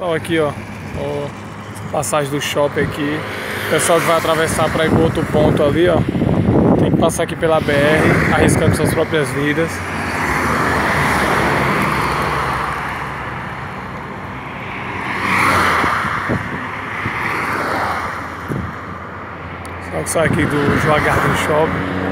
Pessoal, aqui ó, passagem do shopping aqui. O pessoal que vai atravessar para ir para outro ponto ali, ó, tem que passar aqui pela BR, arriscando suas próprias vidas. Só que sai aqui do João Garden Shopping.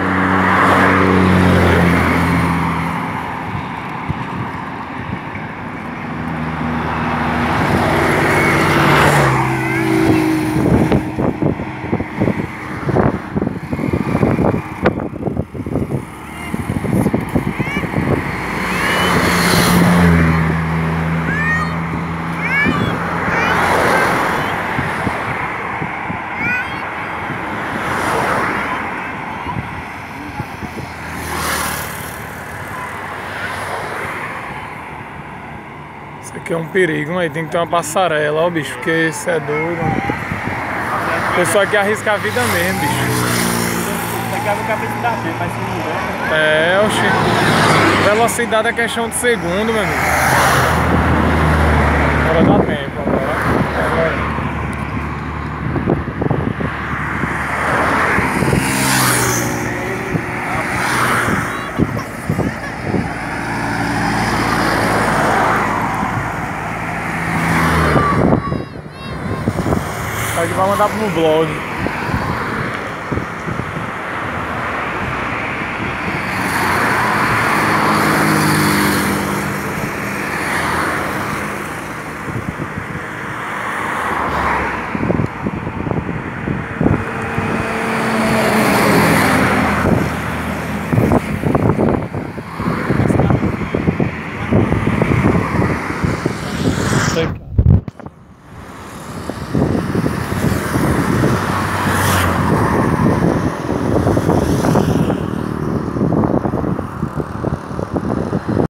Isso aqui é um perigo, aí tem que ter uma passarela, ó bicho, porque isso é doido. O pessoal aqui arrisca a vida mesmo, bicho. É, oxi. Velocidade é questão de segundo, meu amigo. Agora dá tempo, agora. A gente vai mandar no blog. Sei.